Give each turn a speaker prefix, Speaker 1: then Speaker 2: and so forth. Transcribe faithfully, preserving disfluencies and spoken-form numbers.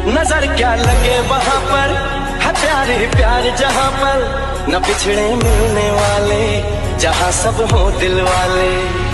Speaker 1: नजर क्या लगे वहाँ पर है प्यार ही प्यार जहाँ पर न बिछड़े मिलने वाले, जहाँ सब हो दिल वाले।